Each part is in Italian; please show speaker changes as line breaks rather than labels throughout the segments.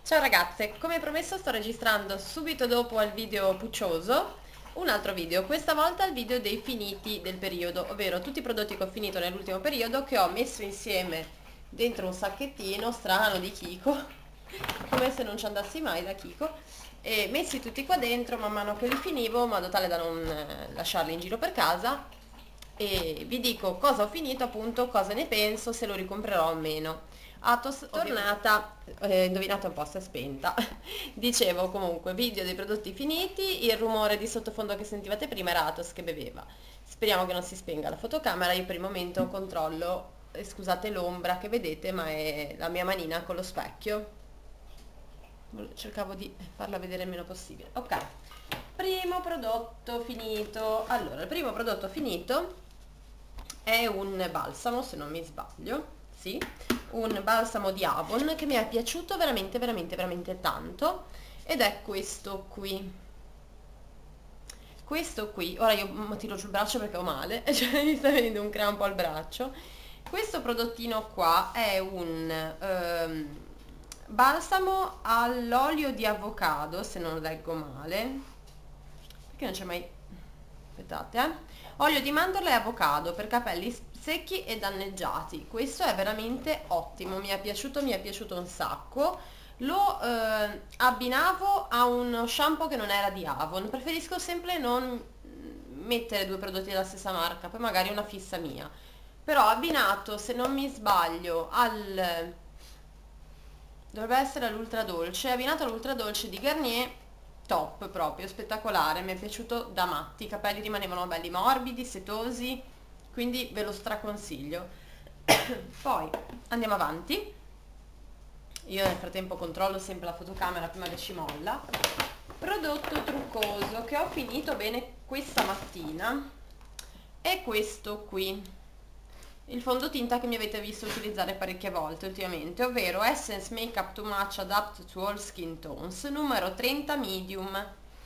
Ciao ragazze, come promesso sto registrando subito dopo al video puccioso un altro video, questa volta il video dei finiti del periodo, ovvero tutti i prodotti che ho finito nell'ultimo periodo che ho messo insieme dentro un sacchettino strano di Kiko, come se non ci andassi mai da Kiko, e messi tutti qua dentro man mano che li finivo, in modo tale da non lasciarli in giro per casa, e vi dico cosa ho finito, appunto, cosa ne penso, se lo ricomprerò o meno. Athos tornata, indovinate un po', si è spenta. Dicevo, comunque, video dei prodotti finiti, il rumore di sottofondo che sentivate prima era Athos che beveva. Speriamo che non si spenga la fotocamera. Io per il momento controllo, scusate l'ombra che vedete, ma è la mia manina con lo specchio. Cercavo di farla vedere il meno possibile. Ok, primo prodotto finito. Allora, il primo prodotto finito è un balsamo, se non mi sbaglio, sì, un balsamo di Avon che mi è piaciuto veramente tanto, ed è questo qui. Questo qui, ora io tiro giù il braccio perché ho male, cioè mi sta venendo un crampo al braccio. Questo prodottino qua è un balsamo all'olio di avocado, se non leggo male, perché non c'è mai, aspettate, olio di mandorla e avocado per capelli secchi e danneggiati. Questo è veramente ottimo, mi è piaciuto un sacco. Lo abbinavo a uno shampoo che non era di Avon. Preferisco sempre non mettere due prodotti della stessa marca, poi magari una fissa mia, però abbinato, se non mi sbaglio, al, dovrebbe essere all'ultra dolce, abbinato all'ultra dolce di Garnier, top, proprio spettacolare, mi è piaciuto da matti. I capelli rimanevano belli morbidi, setosi, quindi ve lo straconsiglio. Poi andiamo avanti, io nel frattempo controllo sempre la fotocamera prima che ci molla. Prodotto truccoso che ho finito bene questa mattina è questo qui, il fondotinta che mi avete visto utilizzare parecchie volte ultimamente, ovvero Essence Makeup Too Much Adapt to All Skin Tones numero 30 medium,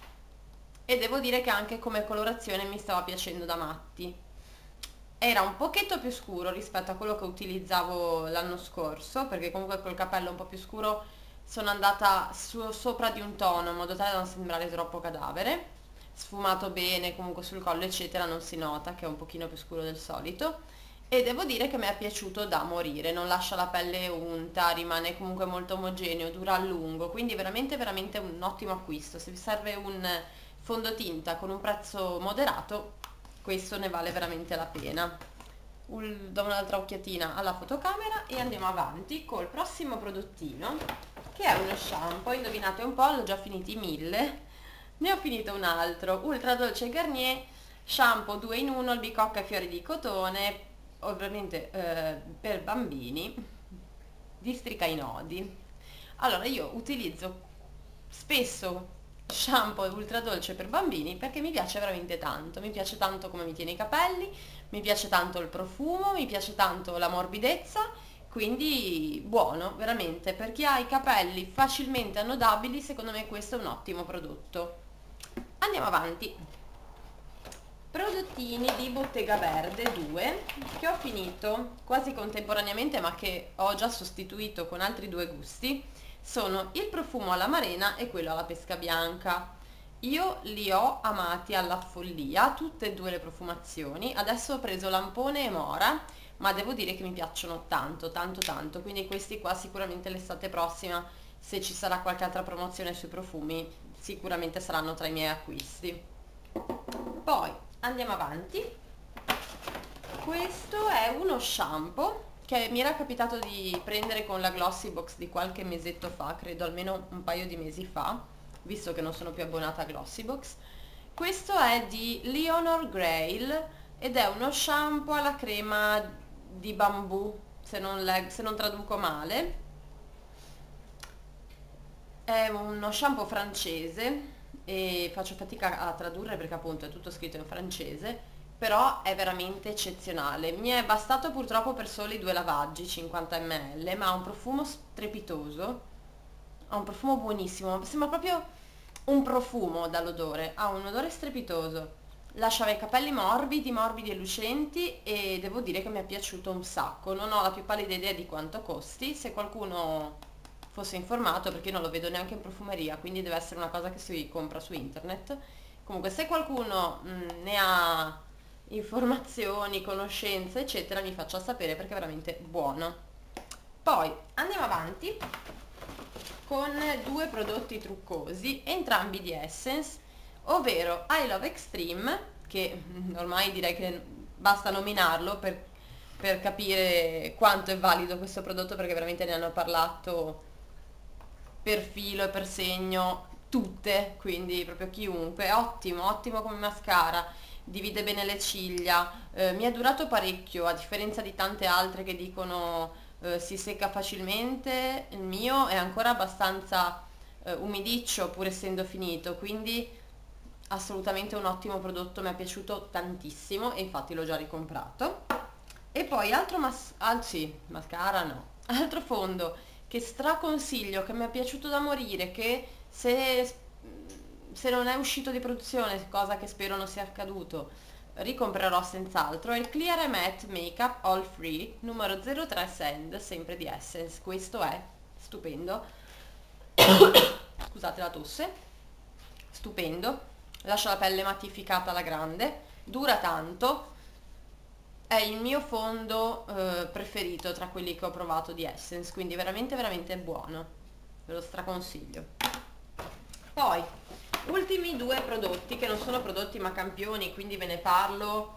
e devo dire che anche come colorazione mi stava piacendo da matti. Era un pochetto più scuro rispetto a quello che utilizzavo l'anno scorso, perché comunque col capello un po' più scuro sono andata sopra di un tono in modo tale da non sembrare troppo cadavere. Sfumato bene, comunque sul collo eccetera non si nota che è un pochino più scuro del solito, e devo dire che mi è piaciuto da morire, non lascia la pelle unta, rimane comunque molto omogeneo, dura a lungo, quindi veramente un ottimo acquisto. Se vi serve un fondotinta con un prezzo moderato, questo ne vale veramente la pena. Do un'altra occhiatina alla fotocamera e andiamo avanti col prossimo prodottino, che è uno shampoo. Indovinate un po', l'ho già finiti 1000, ne ho finito un altro, Ultra Dolce Garnier shampoo 2 in 1, albicocca e fiori di cotone, ovviamente per bambini, districa i nodi. Allora, io utilizzo spesso shampoo ultra dolce per bambini perché mi piace veramente tanto, mi piace tanto come mi tiene i capelli, mi piace tanto il profumo, mi piace tanto la morbidezza, quindi buono, veramente, per chi ha i capelli facilmente annodabili, secondo me questo è un ottimo prodotto. Andiamo avanti. Prodottini di Bottega Verde 2 che ho finito quasi contemporaneamente, ma che ho già sostituito con altri due gusti, sono il profumo alla marena e quello alla pesca bianca. Io li ho amati alla follia, tutte e due le profumazioni. Adesso ho preso Lampone e Mora, ma devo dire che mi piacciono tanto, quindi questi qua sicuramente l'estate prossima, se ci sarà qualche altra promozione sui profumi, sicuramente saranno tra i miei acquisti. Poi andiamo avanti. Questo è uno shampoo che mi era capitato di prendere con la Glossy Box di qualche mesetto fa, credo almeno un paio di mesi fa, visto che non sono più abbonata a Glossy Box. Questo è di Leonor Grail ed è uno shampoo alla crema di bambù, se non traduco male. È uno shampoo francese e faccio fatica a tradurre perché appunto è tutto scritto in francese, però è veramente eccezionale. Mi è bastato purtroppo per soli 2 lavaggi, 50 ml, ma ha un profumo strepitoso, ha un profumo buonissimo, sembra proprio un profumo dall'odore, ha un odore strepitoso, lasciava i capelli morbidi e lucenti, e devo dire che mi è piaciuto un sacco. Non ho la più pallida idea di quanto costi, se qualcuno fosse informato, perché io non lo vedo neanche in profumeria, quindi deve essere una cosa che si compra su internet. Comunque se qualcuno ne ha informazioni, conoscenze eccetera, mi faccia sapere perché è veramente buono. Poi andiamo avanti con due prodotti truccosi, entrambi di Essence, ovvero I Love Extreme, che ormai direi che basta nominarlo per capire quanto è valido questo prodotto, perché veramente ne hanno parlato per filo e per segno tutte, quindi proprio chiunque. È ottimo, ottimo come mascara, divide bene le ciglia, mi è durato parecchio, a differenza di tante altre che dicono si secca facilmente. Il mio è ancora abbastanza umidiccio pur essendo finito, quindi assolutamente un ottimo prodotto, mi è piaciuto tantissimo e infatti l'ho già ricomprato. E poi altro mascara no, altro fondo che straconsiglio, che mi è piaciuto da morire, che se non è uscito di produzione, cosa che spero non sia accaduto, ricomprerò senz'altro, è il Clear Matte Makeup All Free numero 03 Sand, sempre di Essence. Questo è stupendo. Scusate la tosse. Stupendo, lascia la pelle mattificata alla grande, dura tanto, è il mio fondo preferito tra quelli che ho provato di Essence, quindi veramente veramente buono, ve lo straconsiglio. Poi ultimi due prodotti che non sono prodotti ma campioni, quindi ve ne parlo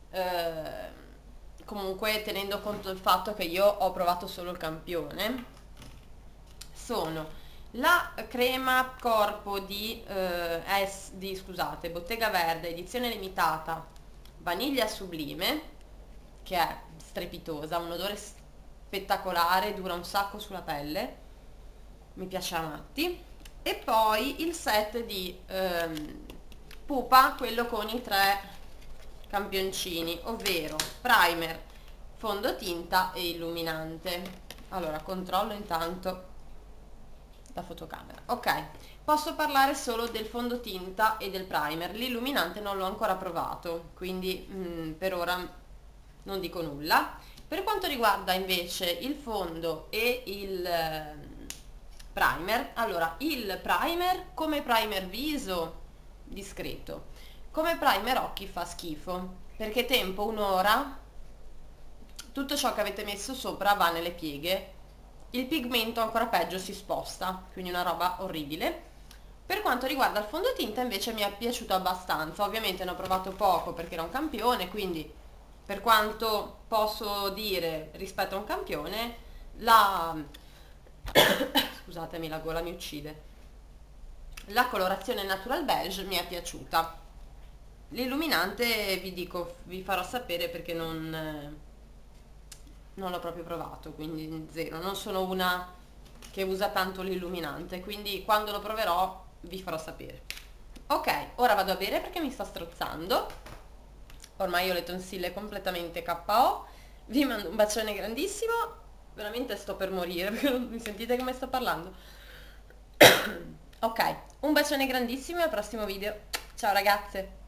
comunque tenendo conto del fatto che io ho provato solo il campione. Sono la crema corpo di Bottega Verde, edizione limitata, vaniglia sublime, che è strepitosa, un odore spettacolare, dura un sacco sulla pelle, mi piace a matti. E poi il set di Pupa, quello con i 3 campioncini, ovvero primer, fondotinta e illuminante. Allora controllo intanto la fotocamera. Ok, posso parlare solo del fondotinta e del primer, l'illuminante non l'ho ancora provato, quindi per ora non dico nulla. Per quanto riguarda invece il fondo e il primer, allora il primer come primer viso discreto, come primer occhi fa schifo, perché tempo un'ora, tutto ciò che avete messo sopra va nelle pieghe, il pigmento ancora peggio si sposta, quindi una roba orribile. Per quanto riguarda il fondotinta invece mi è piaciuto abbastanza, ovviamente ne ho provato poco perché era un campione, quindi per quanto posso dire rispetto a un campione, scusatemi, la gola mi uccide, la colorazione Natural Beige mi è piaciuta. L'illuminante vi dico, vi farò sapere perché non l'ho proprio provato, quindi zero, non sono una che usa tanto l'illuminante, quindi quando lo proverò vi farò sapere. Ok, ora vado a bere perché mi sta strozzando, ormai ho le tonsille completamente KO, vi mando un bacione grandissimo, veramente sto per morire perché non mi sentite come sto parlando. Ok, un bacione grandissimo e al prossimo video, ciao ragazze!